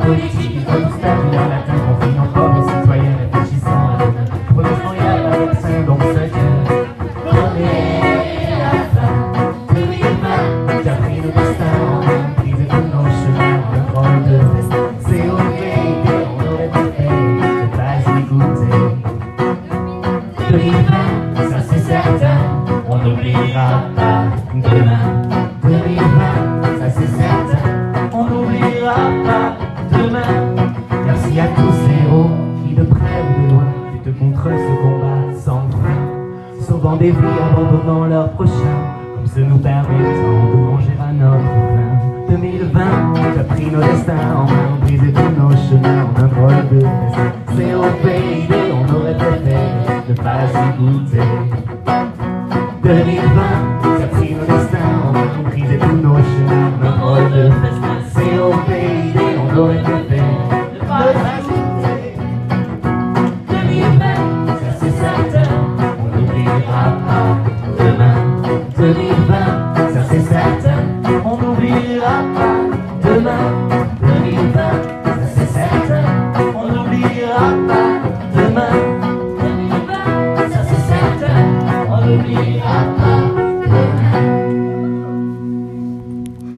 politique, il faut tous faire du latin, confine encore aux citoyens réfléchissant à demain. Prenons y a un vaccin, donc ce Dieu. On est la fin 2020, qui a pris le destin en main, brisé tous nos chemins, un drôle de festin. C'est horrible, on aurait préféré ne pas y goûter. 2020, ça c'est certain, on n'oubliera pas demain. 2020, ça c'est certain, on n'oubliera pas demain. Merci à tous ces héros qui de près ou de loin luttent contre ce combat sans fin, sauvant des vies, abandonnant leurs prochains, comme ce nous permettant de manger à notre faim. 2020, qui a pris nos destins en main, brisé tous nos chemins en un drôle de destin. C'est au pays d'eux, on aurait préféré ne pas y goûter. 2020, qui a pris nos destins en main, brisé tous nos chemins en un drôle de destin. C'est au pays d'eux, on aurait préféré ne pas y goûter. 2020, ça c'est certain, on n'oubliera pas demain. 2020, ça c'est certain, on n'oubliera pas demain. 2020, ça c'est certain, on n'oubliera pas demain. 2020, ça c'est certain, on n'oubliera pas.